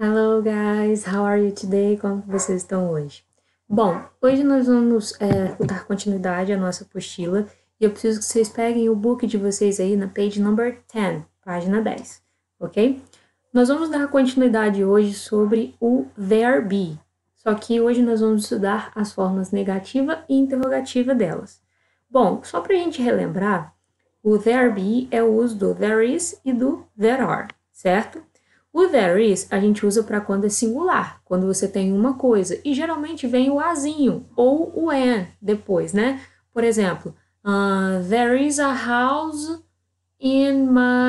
Hello guys, how are you today? Como vocês estão hoje? Bom, hoje nós vamos dar continuidade à nossa apostila e eu preciso que vocês peguem o book de vocês aí na page number 10, página 10, ok? Nós vamos dar continuidade hoje sobre o there be, só que hoje nós vamos estudar as formas negativa e interrogativa delas. Bom, só para a gente relembrar, o there be é o uso do there is e do there are, certo? O there is a gente usa para quando é singular, quando você tem uma coisa, e geralmente vem o azinho ou o an depois, né? Por exemplo, there is a house in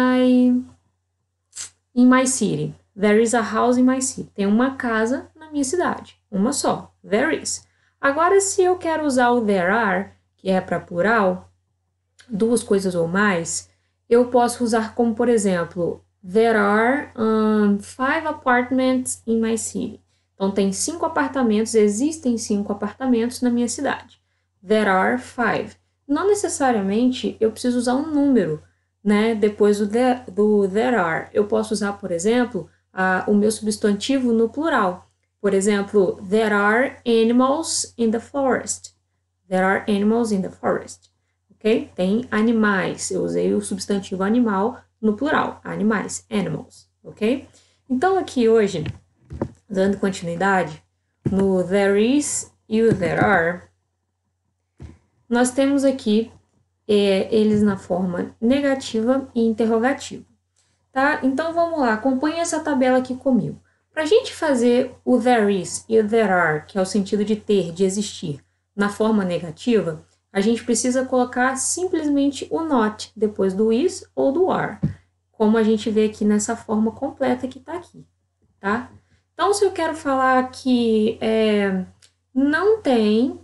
my city. There is a house in my city. Tem uma casa na minha cidade, uma só. There is. Agora, se eu quero usar o there are, que é para plural, duas coisas ou mais, eu posso usar como, por exemplo, there are 5 apartments in my city. Então, tem 5 apartamentos, existem 5 apartamentos na minha cidade. There are 5. Não necessariamente eu preciso usar um número, né? Depois do there are. Eu posso usar, por exemplo, o meu substantivo no plural. Por exemplo, there are animals in the forest. There are animals in the forest. Ok? Tem animais. Eu usei o substantivo animal no plural. Animais, animals. Ok? Então, aqui hoje, dando continuidade, no there is e o there are, nós temos aqui eles na forma negativa e interrogativa. Tá? Então, vamos lá. Acompanhe essa tabela aqui comigo. Para a gente fazer o there is e o there are, que é o sentido de ter, de existir, na forma negativa, a gente precisa colocar simplesmente o not depois do is ou do are, como a gente vê aqui nessa forma completa que está aqui, tá? Então, se eu quero falar que não tem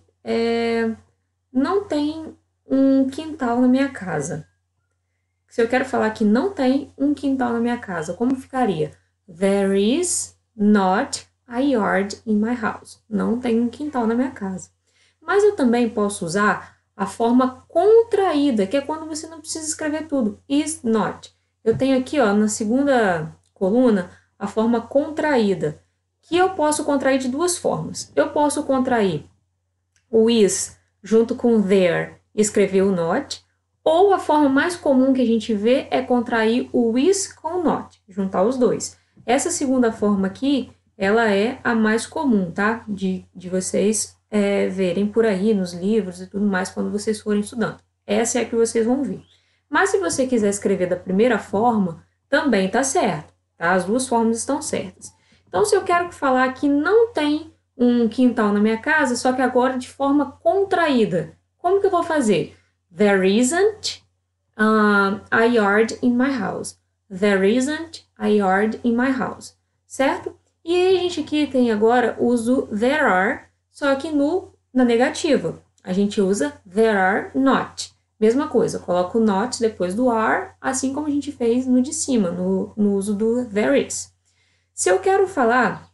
um quintal na minha casa. Se eu quero falar que não tem um quintal na minha casa, como ficaria? There is not a yard in my house. Não tem um quintal na minha casa. Mas eu também posso usar a forma contraída, que é quando você não precisa escrever tudo. Is not. Eu tenho aqui, ó, na segunda coluna, a forma contraída, que eu posso contrair de duas formas. Eu posso contrair o is junto com there e escrever o not, ou a forma mais comum que a gente vê é contrair o is com o not, juntar os dois. Essa segunda forma aqui, ela é a mais comum, tá? De vocês verem por aí nos livros e tudo mais quando vocês forem estudando. Essa é a que vocês vão ver. Mas se você quiser escrever da primeira forma, também tá certo, tá? As duas formas estão certas. Então, se eu quero falar que não tem um quintal na minha casa, só que agora de forma contraída, como que eu vou fazer? There isn't a yard in my house. There isn't a yard in my house. Certo? E aí a gente aqui tem agora o uso there are, só que na negativa. A gente usa there are not. Mesma coisa, coloco o not depois do are, assim como a gente fez no de cima, no uso do there is. Se eu quero falar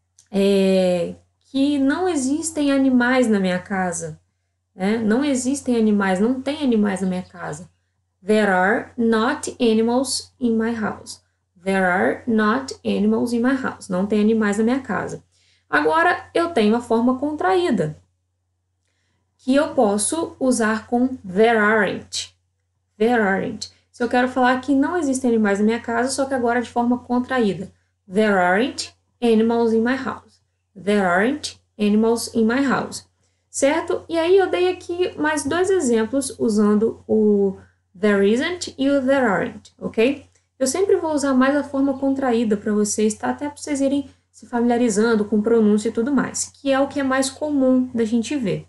que não existem animais na minha casa, né? Não existem animais, não tem animais na minha casa. There are not animals in my house. There are not animals in my house. Não tem animais na minha casa. Agora, eu tenho a forma contraída, que eu posso usar com there aren't. There aren't. Se eu quero falar que não existem animais na minha casa, só que agora de forma contraída. There aren't animals in my house. There aren't animals in my house. Certo? E aí eu dei aqui mais dois exemplos usando o there isn't e o there aren't, ok? Eu sempre vou usar mais a forma contraída para vocês, tá? Até para vocês irem se familiarizando com pronúncia e tudo mais, que é o que é mais comum da gente ver.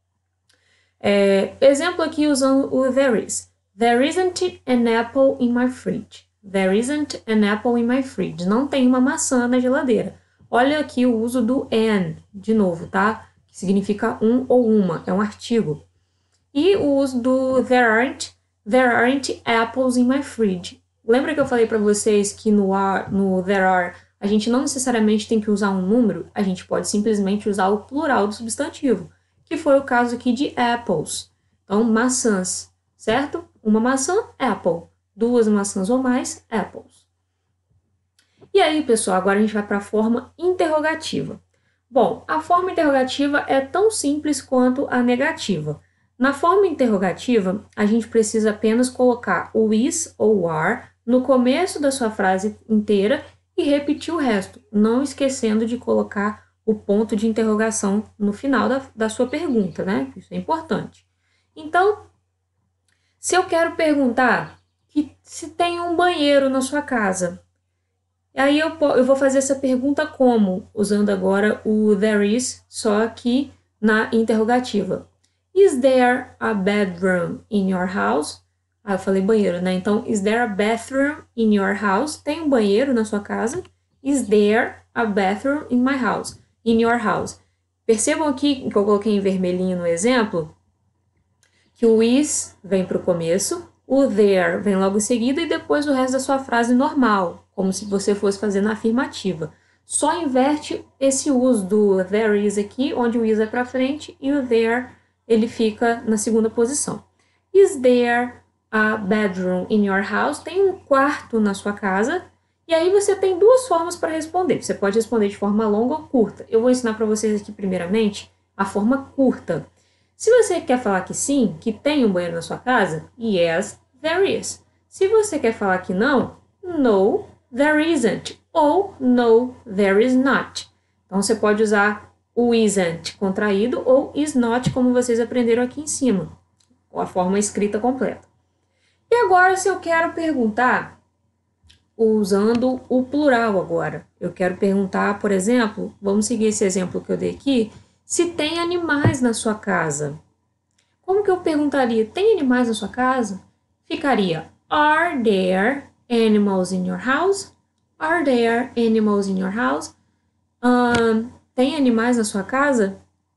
Exemplo aqui usando o there is. There isn't an apple in my fridge. There isn't an apple in my fridge. Não tem uma maçã na geladeira. Olha aqui o uso do an, de novo, tá? Que significa um ou uma, é um artigo. E o uso do there aren't apples in my fridge. Lembra que eu falei para vocês que no there are a gente não necessariamente tem que usar um número, a gente pode simplesmente usar o plural do substantivo, que foi o caso aqui de apples. Então, maçãs, certo? Uma maçã, apple. Duas maçãs ou mais, apples. E aí, pessoal, agora a gente vai para a forma interrogativa. Bom, a forma interrogativa é tão simples quanto a negativa. Na forma interrogativa, a gente precisa apenas colocar o is ou o are no começo da sua frase inteira e repetir o resto, não esquecendo de colocar o ponto de interrogação no final da sua pergunta, né? Isso é importante. Então, se eu quero perguntar se tem um banheiro na sua casa, aí eu vou fazer essa pergunta como? Usando agora o there is, só aqui na interrogativa. Is there a bedroom in your house? Ah, eu falei banheiro, né? Então, is there a bathroom in your house? Tem um banheiro na sua casa? Is there a bathroom in my house? In your house. Percebam aqui que eu coloquei em vermelhinho no exemplo que o is vem para o começo, o there vem logo em seguida e depois o resto da sua frase normal, como se você fosse fazer na afirmativa. Só inverte esse uso do there is aqui, onde o is é para frente e o there ele fica na segunda posição. Is there a bedroom in your house? Tem um quarto na sua casa? E aí você tem duas formas para responder. Você pode responder de forma longa ou curta. Eu vou ensinar para vocês aqui primeiramente a forma curta. Se você quer falar que sim, que tem um banheiro na sua casa, yes, there is. Se você quer falar que não, no, there isn't. Ou no, there is not. Então você pode usar o isn't contraído ou is not, como vocês aprenderam aqui em cima, com a forma escrita completa. E agora, se eu quero perguntar, usando o plural agora, eu quero perguntar, por exemplo, vamos seguir esse exemplo que eu dei aqui, se tem animais na sua casa. Como que eu perguntaria, tem animais na sua casa? Ficaria, are there animals in your house? Are there animals in your house? Tem animais na sua casa?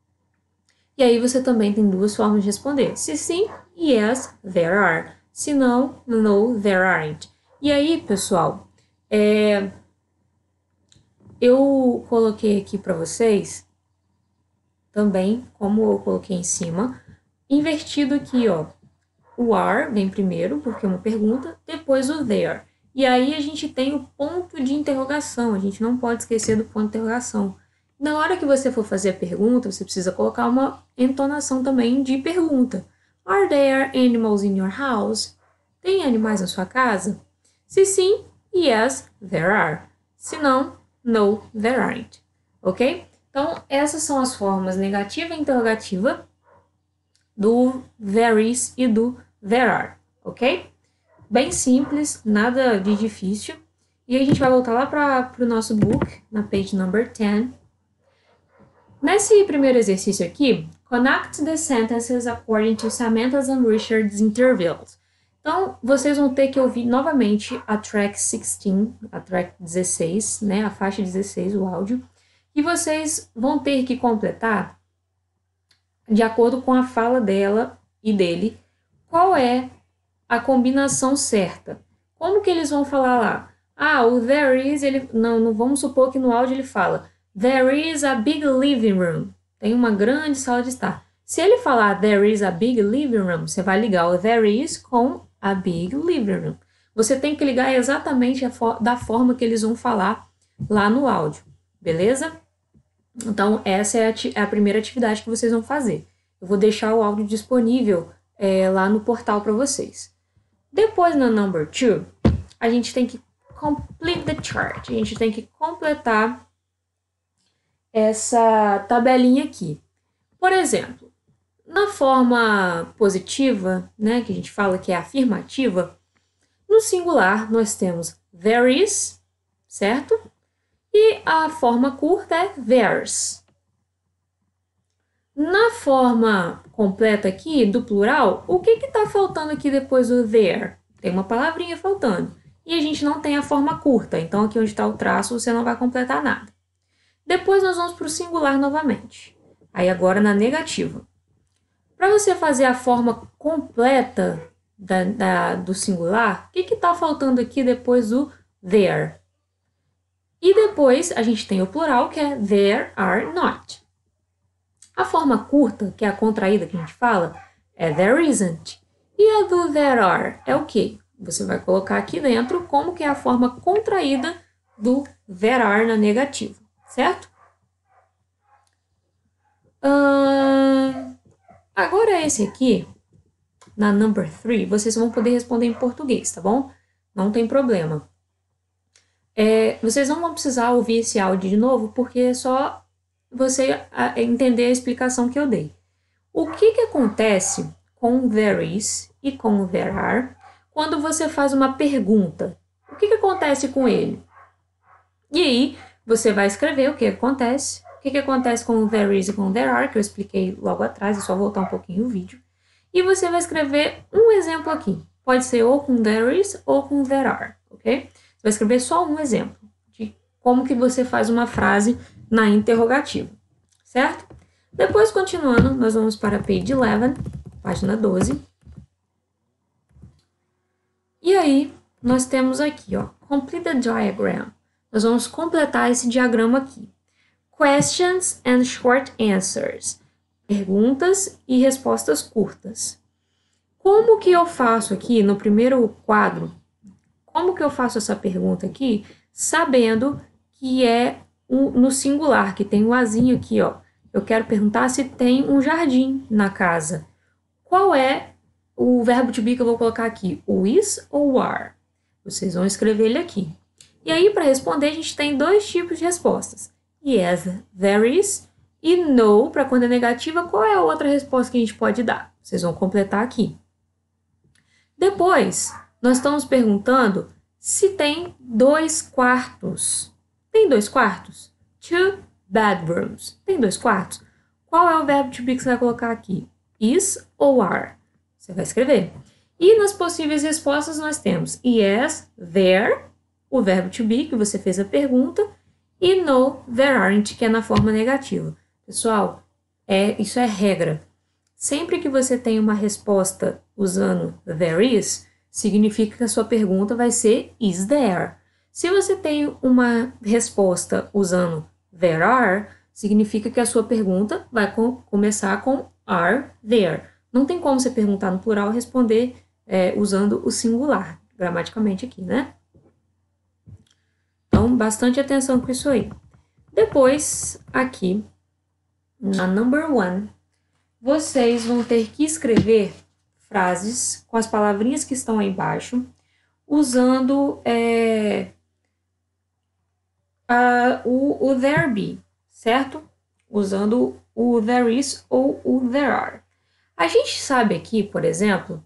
E aí você também tem duas formas de responder. Se sim, yes, there are. Se não, no, there aren't. E aí, pessoal, eu coloquei aqui para vocês também, como eu coloquei em cima, invertido aqui, ó. O are vem primeiro, porque é uma pergunta, depois o there. E aí a gente tem o ponto de interrogação, a gente não pode esquecer do ponto de interrogação. Na hora que você for fazer a pergunta, você precisa colocar uma entonação também de pergunta. Are there animals in your house? Tem animais na sua casa? Se sim, yes, there are. Se não, no, there aren't. Ok? Então, essas são as formas negativa e interrogativa do there is e do there are, ok? Bem simples, nada de difícil. E a gente vai voltar lá para o nosso book, na page number 10. Nesse primeiro exercício aqui, connect the sentences according to Samantha's and Richard's intervals. Então, vocês vão ter que ouvir novamente a track 16, a track 16, né, a faixa 16, o áudio, e vocês vão ter que completar, de acordo com a fala dela e dele, qual é a combinação certa. Como que eles vão falar lá? Ah, o there is, não vamos supor que no áudio ele fala there is a big living room. Tem uma grande sala de estar. Se ele falar there is a big living room, você vai ligar o there is com a big living room. Você tem que ligar exatamente da forma que eles vão falar lá no áudio, beleza? Então, essa é a primeira atividade que vocês vão fazer. Eu vou deixar o áudio disponível lá no portal para vocês. Depois, na number 2, a gente tem que complete the chart. A gente tem que completar essa tabelinha aqui. Por exemplo, na forma positiva, né, que a gente fala que é afirmativa, no singular nós temos there is, certo? E a forma curta é theirs. Na forma completa aqui, do plural, o que está faltando aqui depois do there? Tem uma palavrinha faltando. E a gente não tem a forma curta, então aqui onde está o traço você não vai completar nada. Depois nós vamos para o singular novamente. Aí agora na negativa. Para você fazer a forma completa do singular, o que está faltando aqui depois do there? E depois a gente tem o plural, que é there are not. A forma curta, que é a contraída que a gente fala, é there isn't. E a do there are é o quê? Você vai colocar aqui dentro como que é a forma contraída do there are na negativa, certo? Agora esse aqui, na number 3, vocês vão poder responder em português, tá bom? Não tem problema. Vocês não vão precisar ouvir esse áudio de novo, porque é só você entender a explicação que eu dei. O que acontece com there is e com there are quando você faz uma pergunta? O que acontece com ele? E aí, você vai escrever o que acontece. O que acontece com there is e com there are, que eu expliquei logo atrás, é só voltar um pouquinho o vídeo. E você vai escrever um exemplo aqui. Pode ser ou com there is ou com there are, ok? Você vai escrever só um exemplo de como que você faz uma frase na interrogativa, certo? Depois, continuando, nós vamos para page 11, página 12. E aí, nós temos aqui, ó, complete the diagram. Nós vamos completar esse diagrama aqui. Questions and short answers. Perguntas e respostas curtas. Como que eu faço aqui no primeiro quadro? Como que eu faço essa pergunta aqui, sabendo que é no singular, que tem um azinho aqui, ó. Eu quero perguntar se tem um jardim na casa. Qual é o verbo to be que eu vou colocar aqui? O is ou o are? Vocês vão escrever ele aqui. E aí, para responder, a gente tem dois tipos de respostas. Yes, there is. E no, para quando é negativa, qual é a outra resposta que a gente pode dar? Vocês vão completar aqui. Depois, nós estamos perguntando se tem 2 quartos. Tem 2 quartos? 2 bedrooms. Tem 2 quartos? Qual é o verbo to be que você vai colocar aqui? Is ou are? Você vai escrever. E nas possíveis respostas nós temos yes, there, o verbo to be, que você fez a pergunta, e no, there aren't, que é na forma negativa. Pessoal, isso é regra. Sempre que você tem uma resposta usando there is, significa que a sua pergunta vai ser is there. Se você tem uma resposta usando there are, significa que a sua pergunta vai começar com are there. Não tem como você perguntar no plural e responder usando o singular, gramaticamente aqui, né? Então, bastante atenção com isso aí. Depois, aqui, na number 1, vocês vão ter que escrever frases com as palavrinhas que estão aí embaixo, usando o there be, certo? Usando o there is ou o there are. A gente sabe aqui, por exemplo,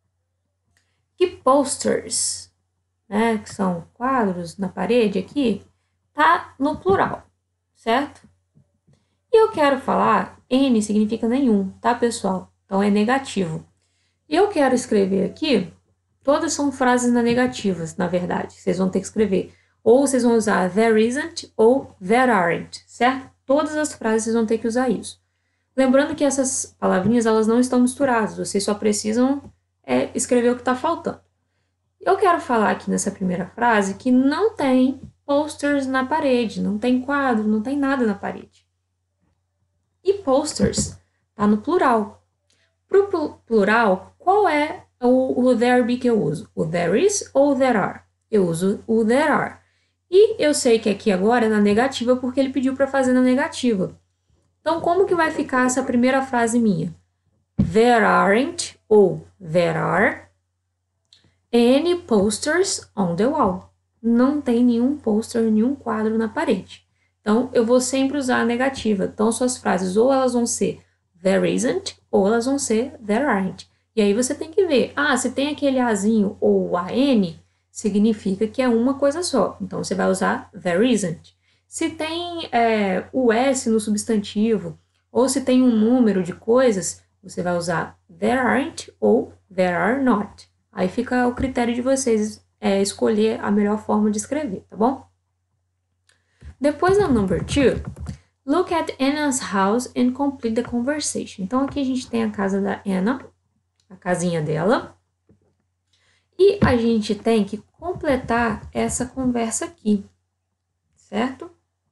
que posters, né, que são quadros na parede aqui, tá no plural, certo? E eu quero falar, N significa nenhum, tá, pessoal? Então é negativo. E eu quero escrever aqui, todas são frases na negativas, na verdade. Vocês vão ter que escrever. Ou vocês vão usar there isn't ou there aren't, certo? Todas as frases vocês vão ter que usar isso. Lembrando que essas palavrinhas, elas não estão misturadas. Vocês só precisam escrever o que está faltando. Eu quero falar aqui nessa primeira frase que não tem posters na parede, não tem quadro, não tem nada na parede. E posters tá no plural. Para o plural, qual é o there be que eu uso? O there is ou o there are? Eu uso o there are. E eu sei que aqui agora é na negativa porque ele pediu para fazer na negativa. Então, como que vai ficar essa primeira frase minha? There aren't ou there are any posters on the wall. Não tem nenhum pôster, nenhum quadro na parede. Então, eu vou sempre usar a negativa. Então, suas frases ou elas vão ser there isn't ou elas vão ser there aren't. E aí você tem que ver, se tem aquele azinho ou an, significa que é uma coisa só. Então, você vai usar there isn't. Se tem o S no substantivo, ou se tem um número de coisas, você vai usar there aren't ou there are not. Aí fica o critério de vocês escolher a melhor forma de escrever, tá bom? Depois na number 2, look at Anna's house and complete the conversation. Então aqui a gente tem a casa da Anna, a casinha dela. E a gente tem que completar essa conversa aqui, certo?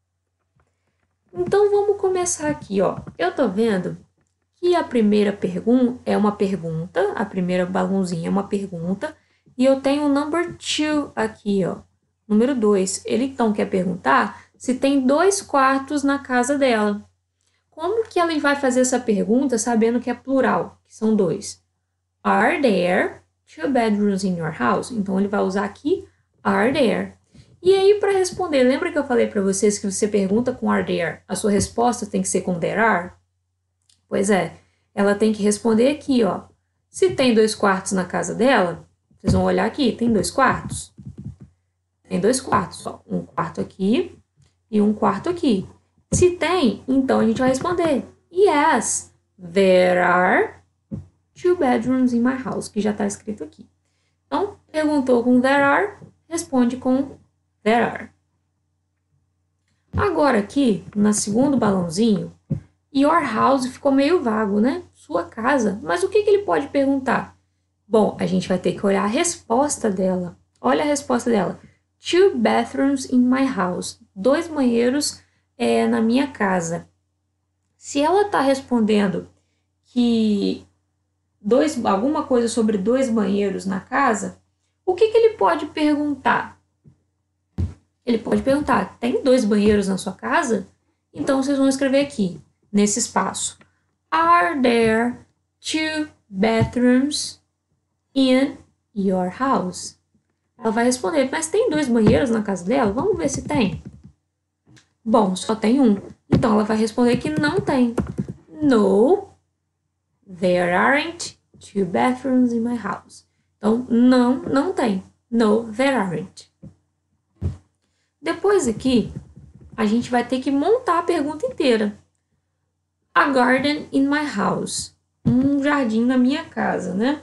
Então vamos começar aqui, ó. Eu tô vendo que a primeira pergunta é uma pergunta, a primeira balãozinha é uma pergunta, e eu tenho o number 2 aqui, ó, número 2. Ele então quer perguntar se tem 2 quartos na casa dela. Como que ele vai fazer essa pergunta sabendo que é plural, que são 2? Are there 2 bedrooms in your house? Então, ele vai usar aqui are there. E aí, para responder, lembra que eu falei para vocês que você pergunta com are there, a sua resposta tem que ser com there are? Pois é, ela tem que responder aqui, ó. Se tem 2 quartos na casa dela, vocês vão olhar aqui, tem 2 quartos? Tem 2 quartos, ó. Um quarto aqui e um quarto aqui. Se tem, então a gente vai responder yes, there are 2 bedrooms in my house, que já está escrito aqui. Então, perguntou com there are, responde com there are. Agora aqui, no segundo balãozinho, your house ficou meio vago, né? Sua casa. Mas o que ele pode perguntar? Bom, a gente vai ter que olhar a resposta dela. Olha a resposta dela. 2 bathrooms in my house. 2 banheiros na minha casa. Se ela está respondendo que alguma coisa sobre 2 banheiros na casa, o que ele pode perguntar? Ele pode perguntar, tem 2 banheiros na sua casa? Então, vocês vão escrever aqui, nesse espaço. Are there 2 bathrooms in your house? Ela vai responder, mas tem 2 banheiros na casa dela? Vamos ver se tem. Bom, só tem um. Então, ela vai responder que não tem. No, there aren't 2 bathrooms in my house. Então, não tem. No, there aren't. Depois aqui, a gente vai ter que montar a pergunta inteira. A garden in my house. Um jardim na minha casa, né?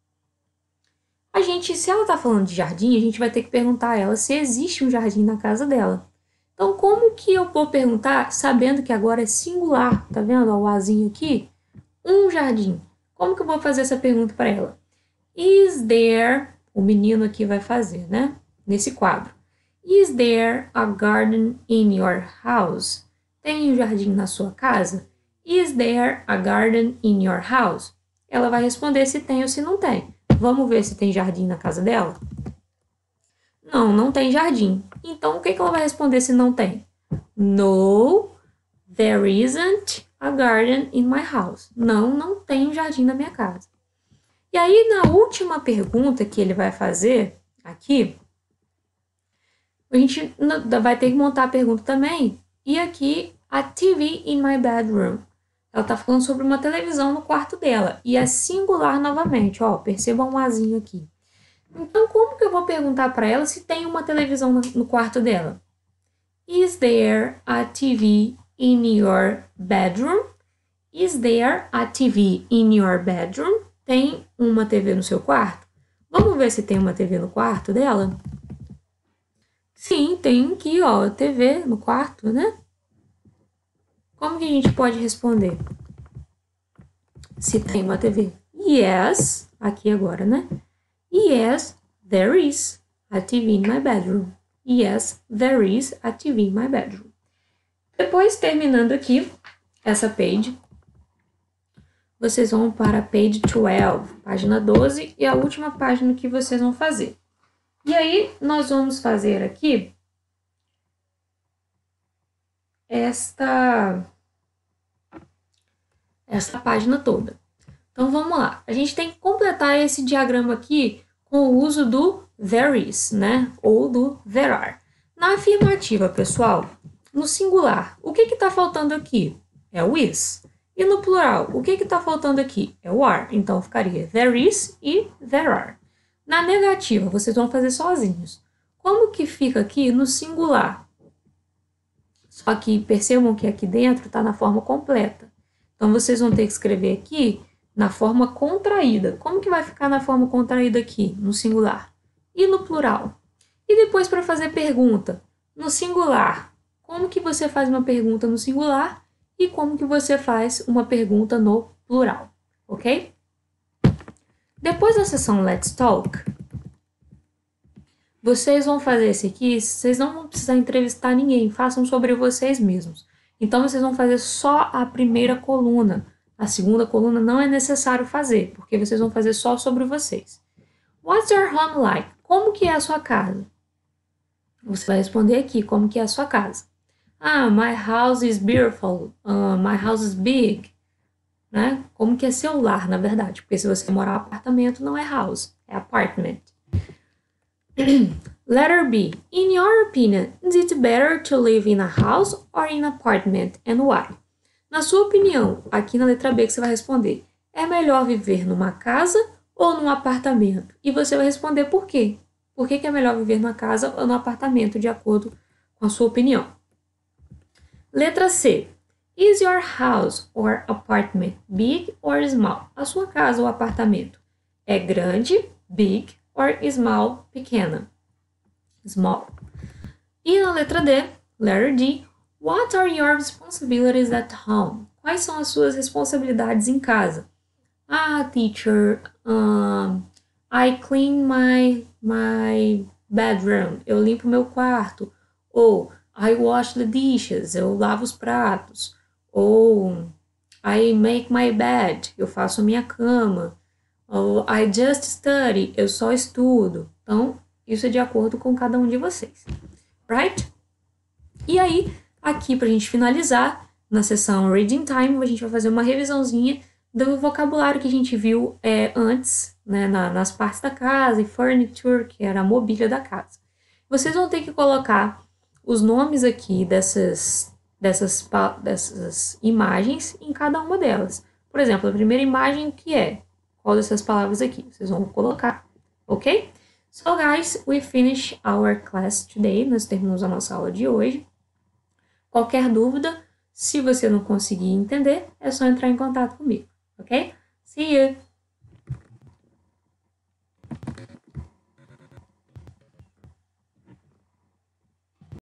Se ela tá falando de jardim, a gente vai ter que perguntar a ela se existe um jardim na casa dela. Então, como que eu vou perguntar, sabendo que agora é singular? Tá vendo o azinho aqui? Um jardim. Como que eu vou fazer essa pergunta para ela? Is there... O menino aqui vai fazer, né? Nesse quadro. Is there a garden in your house? Tem um jardim na sua casa? Is there a garden in your house? Ela vai responder se tem ou se não tem. Vamos ver se tem jardim na casa dela? Não tem jardim. Então, o que ela vai responder se não tem? No, there isn't a garden in my house. Não tem um jardim na minha casa. E aí, na última pergunta que ele vai fazer aqui, a gente vai ter que montar a pergunta também. E aqui, a TV in my bedroom. Ela está falando sobre uma televisão no quarto dela. E é singular novamente. Ó, perceba um azinho aqui. Então, como que eu vou perguntar para ela se tem uma televisão no quarto dela? Is there a TV in your bedroom? Is there a TV in your bedroom? Tem uma TV no seu quarto? Vamos ver se tem uma TV no quarto dela? Sim, tem aqui, ó, TV no quarto, né? Como que a gente pode responder? Se tem uma TV. Yes, aqui agora, né? Yes, there is a TV in my bedroom. Yes, there is a TV in my bedroom. Depois, terminando aqui essa page, vocês vão para page 12, página 12, e a última página que vocês vão fazer. E aí, nós vamos fazer aqui esta página toda. Então, vamos lá. A gente tem que completar esse diagrama aqui com o uso do there is, né? Ou do there are. Na afirmativa, pessoal, no singular, o que está faltando aqui? É o is. E no plural, o que está faltando aqui? É o are. Então, ficaria there is e there are. Na negativa, vocês vão fazer sozinhos. Como que fica aqui no singular? Só que percebam que aqui dentro está na forma completa. Então, vocês vão ter que escrever aqui na forma contraída. Como que vai ficar na forma contraída aqui, no singular? E no plural? E depois, para fazer pergunta, no singular, como que você faz uma pergunta no singular e como que você faz uma pergunta no plural, ok? Depois da sessão Let's Talk, vocês vão fazer esse aqui, vocês não vão precisar entrevistar ninguém, façam sobre vocês mesmos. Então, vocês vão fazer só a primeira coluna. A segunda coluna não é necessário fazer, porque vocês vão fazer só sobre vocês. What's your home like? Como que é a sua casa? Você vai responder aqui como que é a sua casa. Ah, my house is beautiful. My house is big. Né? Como que é seu lar, na verdade. Porque se você morar em apartamento, não é house, é apartment. Letter B. In your opinion, is it better to live in a house or in an apartment and why? Na sua opinião, aqui na letra B que você vai responder, é melhor viver numa casa ou num apartamento? E você vai responder por quê. Por que é melhor viver numa casa ou num apartamento, de acordo com a sua opinião. Letra C. Is your house or apartment big or small? A sua casa ou apartamento é grande, big, or small, pequena? Small. E na letra D, letter D, what are your responsibilities at home? Quais são as suas responsabilidades em casa? Ah, teacher, I clean my bedroom. Eu limpo meu quarto. Ou I wash the dishes. Eu lavo os pratos. Ou I make my bed. Eu faço a minha cama. Ou I just study. Eu só estudo. Então, isso é de acordo com cada um de vocês. Right? E aí, aqui pra gente finalizar, na sessão Reading Time, a gente vai fazer uma revisãozinha do vocabulário que a gente viu antes, né, nas partes da casa, e furniture, que era a mobília da casa. Vocês vão ter que colocar os nomes aqui dessas imagens em cada uma delas. Por exemplo, a primeira imagem que é qual dessas palavras aqui? Vocês vão colocar, ok? So guys, we finish our class today. Nós terminamos a nossa aula de hoje. Qualquer dúvida, se você não conseguir entender, é só entrar em contato comigo, ok? See you!